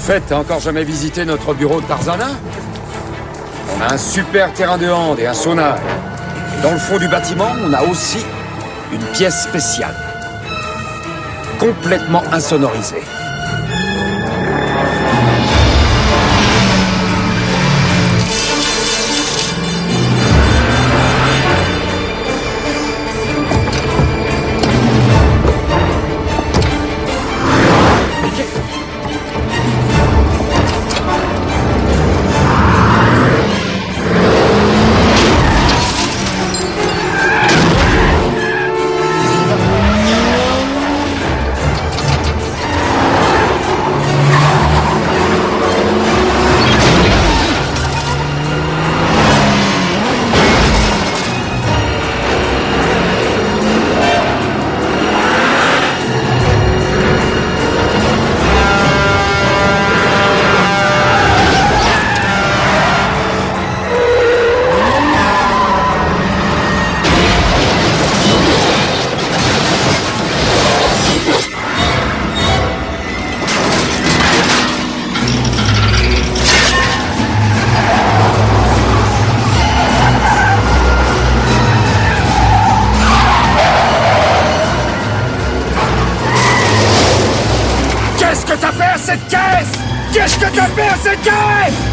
fait, t'as encore jamais visité notre bureau de Tarzana? On a un super terrain de hand et un sauna. Et dans le fond du bâtiment, on a aussi une pièce spéciale. Complètement insonorisée. Qu'est-ce que t'as fait à cette caisse? Qu'est-ce que t'as fait à cette caisse?